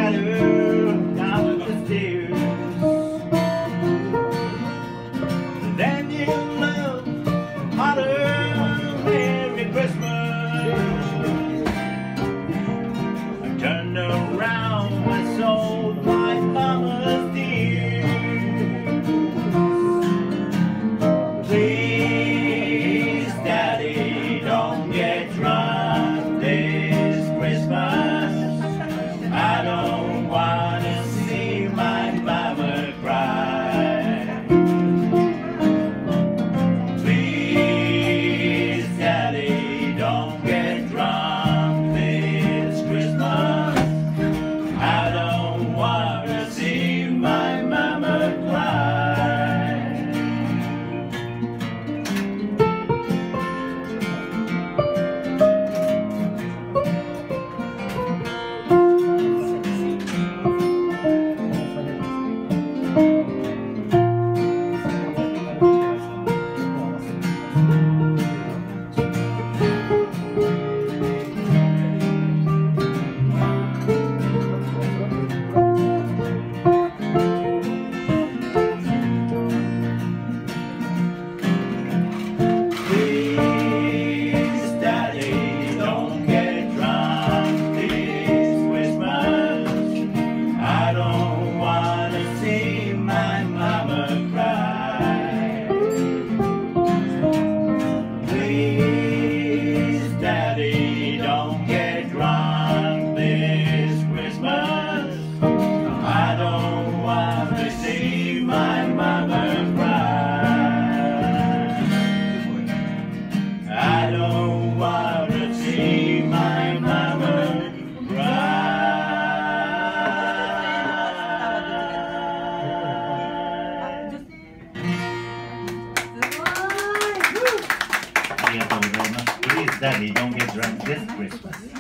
ladder down the stairs. Then you look harder, Merry Christmas. I turned around, I saw my mama's tears. Please, Daddy, don't get drunk this Christmas. I don't want to see my mama cry. Please, Daddy, don't get drunk this Christmas. I don't want to see my mama cry. Please, Daddy, don't get drunk this Christmas.